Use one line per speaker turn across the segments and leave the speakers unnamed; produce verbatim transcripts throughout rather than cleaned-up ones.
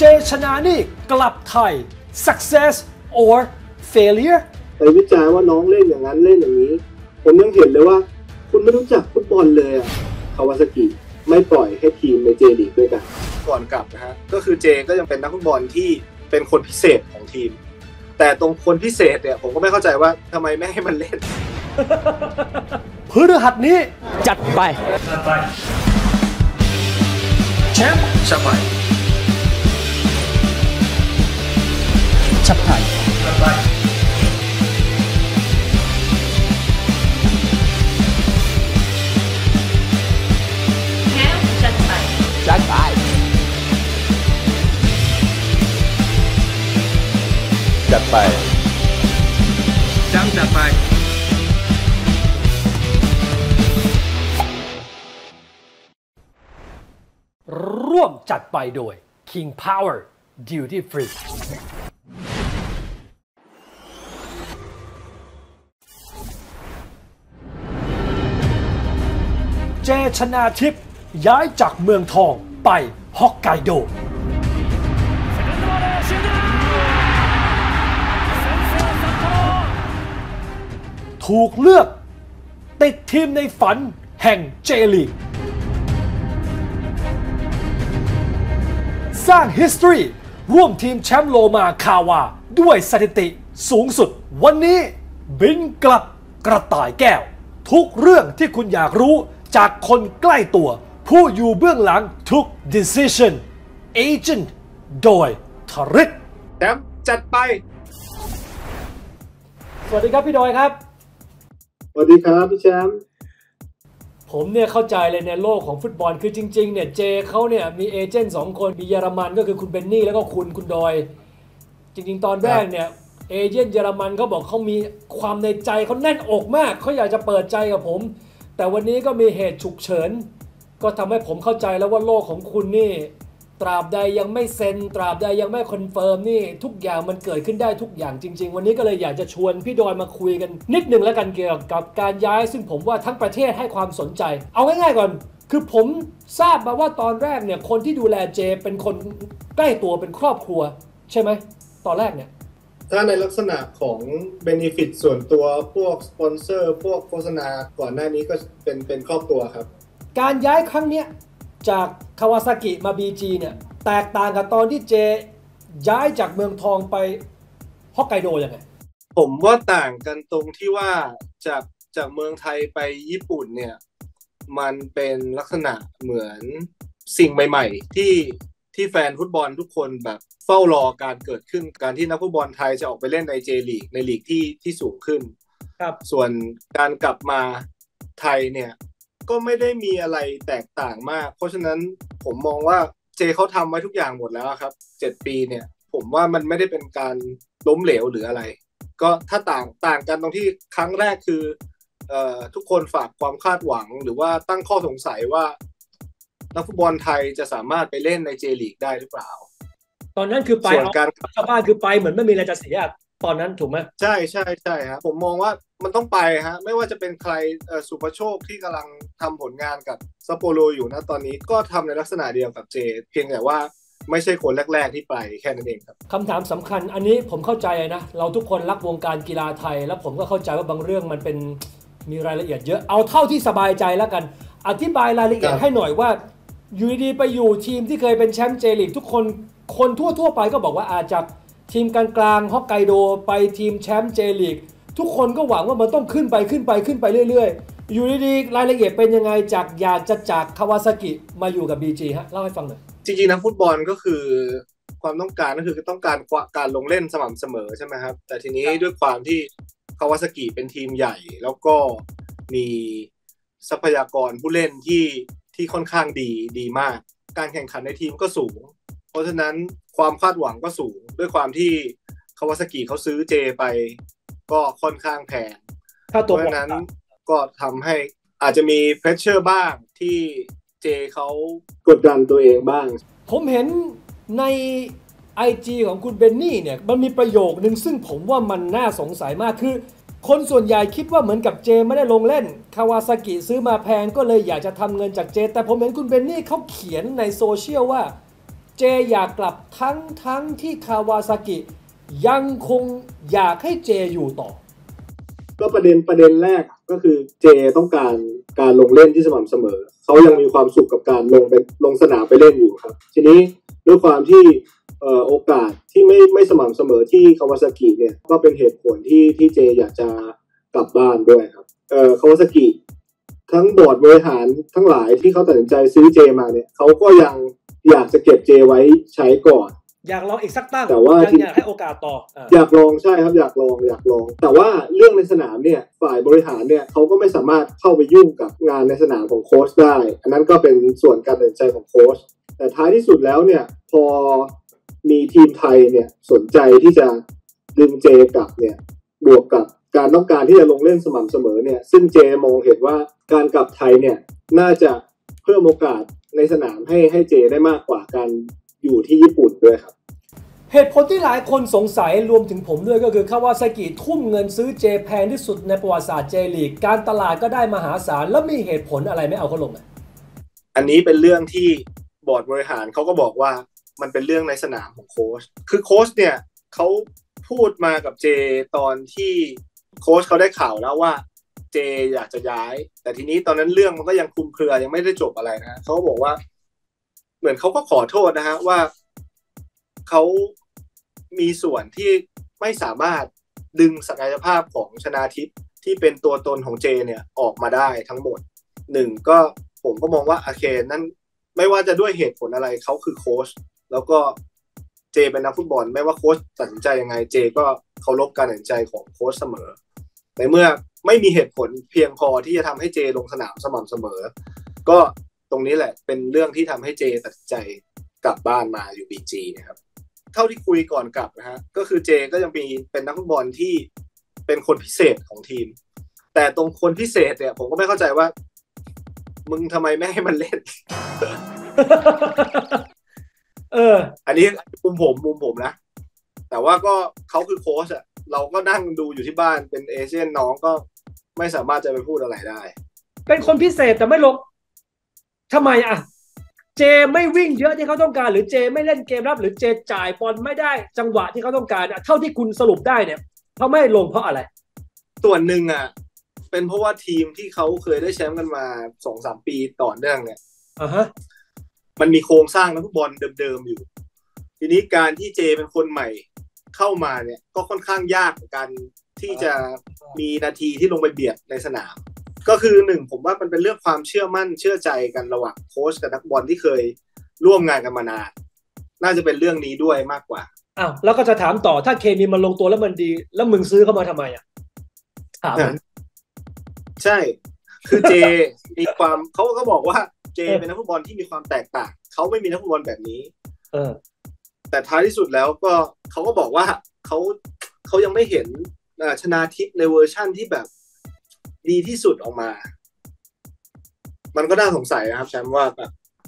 เจชนะนี่กลับไทย success or failure
ไปวิจารณ์ว่าน้องเล่นอย่างนั้นเล่นอย่างนี้ผมยังเห็นเลยว่าคุณไม่รู้จักฟุตบอลเลยอะคาวาซากิไม่ปล่อยให้ทีมในเจลีกด้วยกันก่อนกลับนะฮะก็คือเจก็ยังเป็นนักฟุตบอลที่เป็นคนพิเศษของทีมแต่ตรงคนพิเศษเนี่ยผมก็ไม่เข้าใจว่าทำไมไม่ให้มันเล่น
พฤหัสนี้จัดไปแชมป์ชับไปชับไทยชับไป
แชมป์ชับไปชับไป
จัดไป
แชมป์จัดไปร่วมจัดไปโดย King Power Duty Free เจชนาทิพย์ย้ายจากเมืองทองไปฮอกไกโดถูกเลือกติดทีมในฝันแห่งเจลีกสร้าง history ร่วมทีมแชมป์โลมาคาวาด้วยสถิติสูงสุดวันนี้บินกลับกระต่ายแก้วทุกเรื่องที่คุณอยากรู้จากคนใกล้ตัวผู้อยู่เบื้องหลังทุก decision agent โดยธริศ
แชมป์จัดไป
สวัสดีครับพี่ดอยครับ
สวัสดีครับพี่แชมป์
ผมเนี่ยเข้าใจเลยในโลกของฟุตบอลคือจริงๆเนี่ยเจเขาเนี่ยมีเอเจนต์สองคนมีเยอรมันก็คือคุณเบนนี่แล้วก็คุณคุณดอยจริงๆตอนแรกเนี่ยเอเจนต์เยอรมันเขาบอกเขามีความในใจเขาแน่นอกมากเขาอยากจะเปิดใจกับผมแต่วันนี้ก็มีเหตุฉุกเฉินก็ทำให้ผมเข้าใจแล้วว่าโลกของคุณนี่ตราบใดยังไม่เซ็นตราบใดยังไม่คอนเฟิร์มนี่ทุกอย่างมันเกิดขึ้นได้ทุกอย่างจริงๆวันนี้ก็เลยอยากจะชวนพี่ดอยมาคุยกันนิดนึงแล้วกันเกี่ยวกับการย้ายซึ่งผมว่าทั้งประเทศให้ความสนใจเอาง่ายๆก่อนคือผมทราบมาว่าตอนแรกเนี่ยคนที่ดูแลเจเป็นคนใกล้ตัวเป็นครอบครัวใช่ไหมตอนแรกเนี่ย
ถ้าในลักษณะของ benefit ส่วนตัวพวกสปอนเซอร์พวกโฆษณาก่อนหน้านี้ก็เป็นเป็นครอบครัวครับ
การย้ายครั้งเนี้ยจากคาวาซากิมา บี จี เนี่ยแตกต่างกับตอนที่เจย้ายจากเมืองทองไปฮอกไกโดยังไง
ผมว่าต่างกันตรงที่ว่าจากจากเมืองไทยไปญี่ปุ่นเนี่ยมันเป็นลักษณะเหมือนสิ่งใหม่ๆที่ที่แฟนฟุตบอลทุกคนแบบเฝ้ารอการเกิดขึ้นการที่นักฟุตบอลไทยจะออกไปเล่นในเจลีกในลีกที่ที่สูงขึ้น
ครับ
ส่วนการกลับมาไทยเนี่ยก็ไม่ได้มีอะไรแตกต่างมากเพราะฉะนั้นผมมองว่าเจเขาทำไว้ทุกอย่างหมดแล้วครับเจ็ดปีเนี่ยผมว่ามันไม่ได้เป็นการล้มเหลวหรืออะไรก็ถ้าต่างต่างกันตรงที่ครั้งแรกคือเอ่อทุกคนฝากความคาดหวังหรือว่าตั้งข้อสงสัยว่านักฟุตบอลไทยจะสามารถไปเล่นในเจลีกได้หรือเปล่า
ตอนนั้นคือไปเอาชาวบ้านคือไปเหมือนไม่มีอะไรจะเสียตอนนั้นถูกไหม
ใช่ใช่ใช่ครับผมมองว่ามันต้องไปฮะไม่ว่าจะเป็นใครสุภโชคที่กำลังทำผลงานกับซัปโปโรอยู่นะตอนนี้ก็ทำในลักษณะเดียวกับเจเพียงแต่ว่าไม่ใช่คนแรกๆที่ไปแค่นั้นเองครับ
คำถามสำคัญอันนี้ผมเข้าใจนะเราทุกคนรักวงการกีฬาไทยแล้วผมก็เข้าใจว่าบางเรื่องมันเป็นมีรายละเอียดเยอะเอาเท่าที่สบายใจแล้วกันอธิบายรายละเอียดให้หน่อยว่าอยู่ดีๆไปอยู่ทีมที่เคยเป็นแชมป์เจลีกทุกคนคนทั่วๆไปก็บอกว่าอาจจะทีมกลางๆฮอกไกโดไปทีมแชมป์เจลีกทุกคนก็หวังว่ามันต้องขึ้นไปขึ้นไปขึ้นไปเรื่อยๆอยู่ดีๆรายละเอียดเป็นยังไงจากอยากจะจากคาวาซากิมาอยู่กับ บี จี ฮะเล่าให้ฟังหน่อย
จริงๆนักฟุตบอลก็คือความต้องการก็คือต้องการการลงเล่นสม่ำเสมอใช่ไหมครับแต่ทีนี้ด้วยความที่คาวาซากิเป็นทีมใหญ่แล้วก็มีทรัพยากรผู้เล่นที่ที่ค่อนข้างดีดีมากการแข่งขันในทีมก็สูงเพราะฉะนั้นความคาดหวังก็สูงด้วยความที่คาวาซากิเขาซื้อเจไปก็ค่อนข้างแพงเพราะฉะนั้นก็ทำให้อาจจะมีเพรสเชอร์บ้างที่เจเขากดดันตัวเองบ้าง
ผมเห็นใน ไอ จี ของคุณเบนนี่เนี่ยมันมีประโยคนึงซึ่งผมว่ามันน่าสงสัยมากคือคนส่วนใหญ่คิดว่าเหมือนกับเจไม่ได้ลงเล่นคาวาซากิซื้อมาแพงก็เลยอยากจะทำเงินจากเจแต่ผมเห็นคุณเบนนี่เขาเขียนในโซเชียลว่าเจเจอยากกลับทั้งทั้งที่คาวาซากิยังคงอยากให้เจอยู่ต่อ
ก็ประเด็นประเด็นแรกก็คือเจต้องการการลงเล่นที่สม่ำเสมอเขายังมีความสุขกับการลงไปลงสนามไปเล่นอยู่ครับทีนี้ด้วยความที่เอ่อโอกาสที่ไม่ไม่สม่ำเสมอที่คาวาซากิเนี่ยก็เป็นเหตุผลที่ที่เจอยากจะกลับบ้านด้วยครับเอ่อคาวาซากิทั้งบอร์ดบริหารทั้งหลายที่เขาตัดสินใจซื้อเจมาเนี่ยเขาก็ยังอยากจะเก็บเจไว้ใช้ก่อน
อยากลองอีกสักตั้ง
แต่ว่า
อยากให้โอกาสต่อ
อยากลองใช่ครับอยากลองอยากลองแต่ว่าเรื่องในสนามเนี่ยฝ่ายบริหารเนี่ยเขาก็ไม่สามารถเข้าไปยุ่งกับงานในสนามของโค้ชได้อันนั้นก็เป็นส่วนการตัดสินใจของโค้ชแต่ท้ายที่สุดแล้วเนี่ยพอมีทีมไทยเนี่ยสนใจที่จะดึงเจกลับเนี่ยบวกกับการต้องการที่จะลงเล่นสม่ำเสมอเนี่ยซึ่งเจมองเห็นว่าการกลับไทยเนี่ยน่าจะเพิ่มโอกาสในสนามให้ให้เจได้มากกว่าการอยู่ที่ญี่ปุ่นด้วยครับ
เหตุผลที่หลายคนสงสัยรวมถึงผมด้วยก็คือคาวาซากิทุ่มเงินซื้อเจแพงที่สุดในประวัติศาสตร์เจลีกการตลาดก็ได้มหาศาลแล้วมีเหตุผลอะไรไม่เอาเขาลงอ่ะ
อันนี้เป็นเรื่องที่บอร์ดบริหารเขาก็บอกว่ามันเป็นเรื่องในสนามของโค้ชคือโค้ชเนี่ยเขาพูดมากับเจตอนที่โค้ชเขาได้ข่าวแล้วว่าเจอยากจะย้ายแต่ทีนี้ตอนนั้นเรื่องมันก็ยังคลุมเครือยังไม่ได้จบอะไรนะเขาบอกว่าเหมือนเขาก็ขอโทษนะฮะว่าเขามีส่วนที่ไม่สามารถดึงศักยภาพของชนาทิพย์ที่เป็นตัวตนของเจเนี่ยออกมาได้ทั้งหมดหนึ่งก็ผมก็มองว่าโอเคนั่นไม่ว่าจะด้วยเหตุผลอะไรเขาคือโค้ชแล้วก็เจเป็นนักฟุตบอลไม่ว่าโค้ชตัดสินใจยังไงเจก็เคารพการตัดสินใจของโค้ชเสมอในเมื่อไม่มีเหตุผลเพียงพอที่จะทำให้เจลงสนามสม่ำเสมอก็ตรงนี้แหละเป็นเรื่องที่ทำให้เจตัดสินใจกลับบ้านมาอยู่ บี จี นะครับเท่าที่คุยก่อนกลับนะฮะก็คือเจก็ยังมีเป็นนักฟุตบอลที่เป็นคนพิเศษของทีมแต่ตรงคนพิเศษเนี่ยผมก็ไม่เข้าใจว่ามึงทำไมไม่ให้มันเล่น เอออันนี้มุมผมมุมผมนะแต่ว่าก็เขาคือโค้ชอะเราก็นั่งดูอยู่ที่บ้านเป็นเอเชียนน้องก็ไม่สามารถจะไปพูดอะไรได้
เป็นคนพิเศษแต่ไม่ลงทำไมอะเจไม่วิ่งเยอะที่เขาต้องการหรือเจไม่เล่นเกมรับหรือเจจ่ายบอลไม่ได้จังหวะที่เขาต้องการเท่าที่คุณสรุปได้เนี่ยเขาไม่ลงเพราะอะไร
ส่วนหนึ่งอ่ะเป็นเพราะว่าทีมที่เขาเคยได้แชมป์กันมา สองถึงสาม ปีต่อเนื่องเนี่ย
อ่าฮะ
มันมีโครงสร้างนักฟุตบอลเดิมๆอยู่ทีนี้การที่เจเป็นคนใหม่เข้ามาเนี่ยก็ค่อนข้างยากในการที่จะมีนาทีที่ลงไปเบียดในสนามก็คือหนึ่งผมว่ามันเป็นเรื่องความเชื่อมั่นเชื่อใจกันระหว่างโค้ชกับนักบอลที่เคยร่วมงานกันมานานน่าจะเป็นเรื่องนี้ด้วยมากกว่า
อ้าวแล้วก็จะถามต่อถ้าเคมีมันลงตัวแล้วมันดีแล้วมึงซื้อเข้ามาทำไมอ่ะถาม
ใช่คือเจมีความเขาก็บอกว่าเจเป็นนักฟุตบอลที่มีความแตกต่างเขาไม่มีนักฟุตบอลแบบนี้
เออ
แต่ท้ายที่สุดแล้วก็เขาก็บอกว่าเขาเขายังไม่เห็นชนาทิพย์ในเวอร์ชั่นที่แบบดีที่สุดออกมามันก็น่าสงสัยนะครับแชมป์ว่าแบบ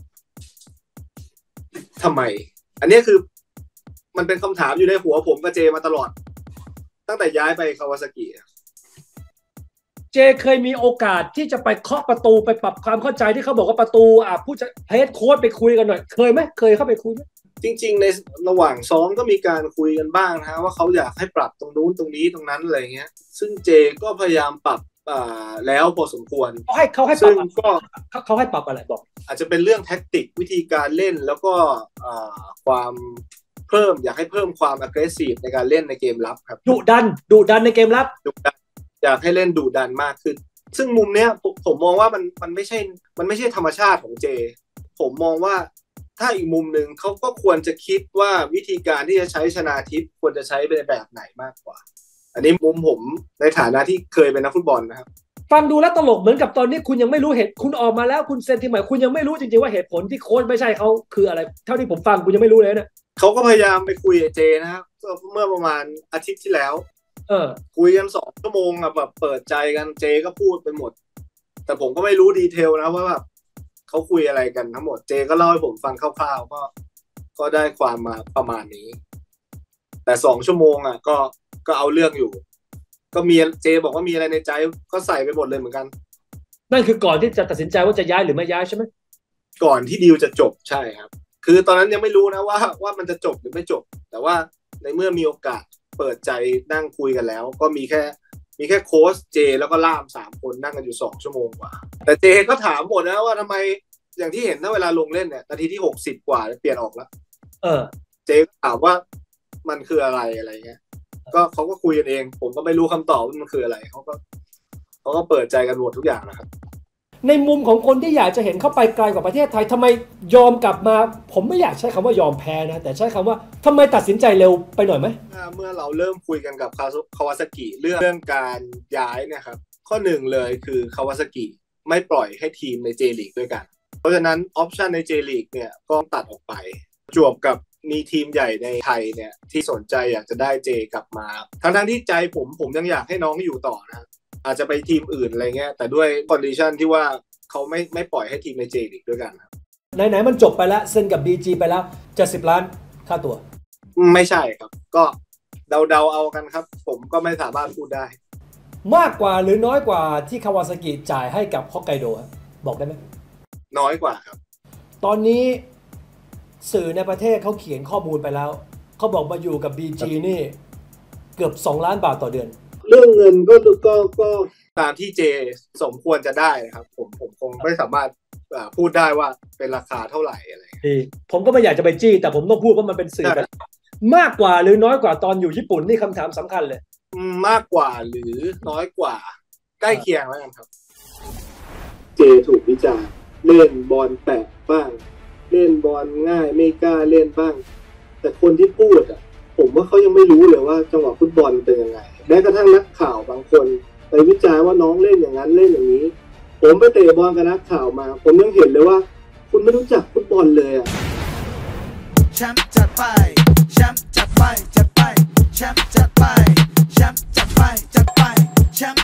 ทำไมอันนี้คือมันเป็นคำถามอยู่ในหัวผมกับเจมาตลอดตั้งแต่ย้ายไปคาวาซากิ
เจเคยมีโอกาสที่จะไปเคาะประตูไปปรับความเข้าใจที่เขาบอกว่าประตูอ่ะผู้จะเฮดโค้ชไปคุยกันหน่อยเคยไหมเคยเข้าไปคุยไหม
จริงๆในระหว่างซ้อมก็มีการคุยกันบ้างนะฮะว่าเขาอยากให้ปรับตรงนู้นตรงนี้ตรงนั้นอะไรเงี้ยซึ่งเจก็พยายามปรับอ่าแล้วพอสมควร
เขาให้เขาให้ปรับก็เขาให้ปรับอะไรบอก
อาจจะเป็นเรื่องแท็กติกวิธีการเล่นแล้วก็อ่าความเพิ่มอยากให้เพิ่มความ aggressive ในการเล่นในเกมรับครับ
ดุดันดุดันในเกมรับ
ดุดันอยากให้เล่นดุดันมากขึ้นซึ่งมุมเนี้ยผมมองว่ามันมันไม่ใช่มันไม่ใช่ธรรมชาติของเจผมมองว่าถ้าอีกมุมหนึ่งเขาก็ควรจะคิดว่าวิธีการที่จะใช้ชนาทิพย์ควรจะใช้เป็นแบบไหนมากกว่าอันนี้มุมผมในฐานะที่เคยเป็นนักฟุตบอลนะครับ
ฟังดูแล้วตลกเหมือนกับตอนนี้คุณยังไม่รู้เหตุคุณออกมาแล้วคุณเซ็นทีมใหม่คุณยังไม่รู้จริงๆว่าเหตุผลที่โค้ชไม่ใช่เขาคืออะไรเท่าที่ผมฟังคุณยังไม่รู้เลยเนี่ย
เขาก็พยายามไปคุยกับเจนะครับเมื่อประมาณอาทิตย์ที่แล้ว
เออ
คุยกันสองชั่วโมงอะแบบเปิดใจกันเจก็พูดไปหมดแต่ผมก็ไม่รู้ดีเทลนะว่าแบบเขาคุยอะไรกันทั้งหมดเจก็เล่าให้ผมฟังคร่าวๆก็ก็ได้ความมาประมาณนี้แต่สองชั่วโมงอะก็ก็เอาเรื่องอยู่ก็มีเจบอกว่ามีอะไรในใจก็ใส่ไปหมดเลยเหมือนกัน
นั่นคือก่อนที่จะตัดสินใจว่าจะย้ายหรือไม่ย้ายใช่ไหม
ก่อนที่ดีลจะจบใช่ครับคือตอนนั้นยังไม่รู้นะว่าว่ามันจะจบหรือไม่จบแต่ว่าในเมื่อมีโอกาสเปิดใจนั่งคุยกันแล้วก็มีแค่มีแค่โค้ชเจแล้วก็ล่ามสามคนนั่งกันอยู่สองชั่วโมงกว่าแต่เจก็ถามหมดนะว่าทำไมอย่างที่เห็นถ้าเวลาลงเล่นเนี่ยนาทีที่หกสิบกว่าเปลี่ยนออกแล้ว
เออ
เจก็ถามว่ามันคืออะไรอะไรเงี้ยก็เขาก็คุยกันเองผมก็ไม่รู้คำตอบว่ามันคืออะไรเขาก็เขาก็เปิดใจกันหมดทุกอย่างนะครับ
ในมุมของคนที่อยากจะเห็นเข้าไปไกลกว่าประเทศไทยทำไมยอมกลับมาผมไม่อยากใช้คำว่ายอมแพ้นะแต่ใช้คำว่าทำไมตัดสินใจเร็วไปหน่อยไหม
เมื่อเราเริ่มคุยกันกับคาวาซากิเรื่องเรื่องการย้ายเนี่ยครับข้อหนึ่งเลยคือคาวาซากิไม่ปล่อยให้ทีมในเจลีกด้วยกันเพราะฉะนั้นออปชันในเจลีกเนี่ยก็ตัดออกไปจวบกับมีทีมใหญ่ในไทยเนี่ยที่สนใจอยากจะได้เจกลับมาทั้งทั้งที่ใจผมผมยังอยากให้น้องอยู่ต่อนะอาจจะไปทีมอื่นอะไรเงี้ยแต่ด้วยคอนดิชันที่ว่าเขาไม่ไม่ปล่อยให้ทีมในเจลีกด้วยกันครับ
ไหนๆมันจบไปแล้วเซ็นกับ บี จี ไปแล้วเจ็ดสิบล้านค่าตัว
ไม่ใช่ครับก็เดาๆเอากันครับผมก็ไม่สามารถพูดได้
มากกว่าหรือน้อยกว่าที่คาวาซากิจ่ายให้กับฮอกไกโดบอกได้ไหม
น้อยกว่าครับ
ตอนนี้สื่อในประเทศเขาเขียนข้อมูลไปแล้วเขาบอกมาอยู่กับ บี จี นี่เกือบสองล้านบาทต่อเดือน
เรื่องเงินก็ก็ก็ตามที่เจสมควรจะได้ครับผมผมคงไม่สามารถพูดได้ว่าเป็นราคาเท่าไหร่อะไร
ดีผมก็ไม่อยากจะไปจี้แต่ผมต้องพูดว่ามันเป็นสื่อมากกว่าหรือน้อยกว่าตอนอยู่ญี่ปุ่นนี่คำถามสำคัญเลย
มากกว่าหรือน้อยกว่าใกล้เคียงแล้วกันครับเจถูกวิจารณ์เล่นบอลแปะบ้างเล่นบอลง่ายไม่กล้าเล่นบ้างแต่คนที่พูดอ่ะผมว่าเขายังไม่รู้เลยว่าจังหวะฟุตบอลเป็นยังไงแม้กระทั่งนักข่าวบางคนไปวิจารณ์ว่าน้องเล่นอย่างนั้นเล่นอย่างนี้ผมไปเตะบอลกับนักข่าวมาผมยังเห็นเลยว่าคุณไม่รู้จักฟุตบอลเลยอ่ะแชมป์จัดไปแชมป์จัดไปจัดไปแชมป์จัดไปแชมป์จัดไปจัดไปแชมป์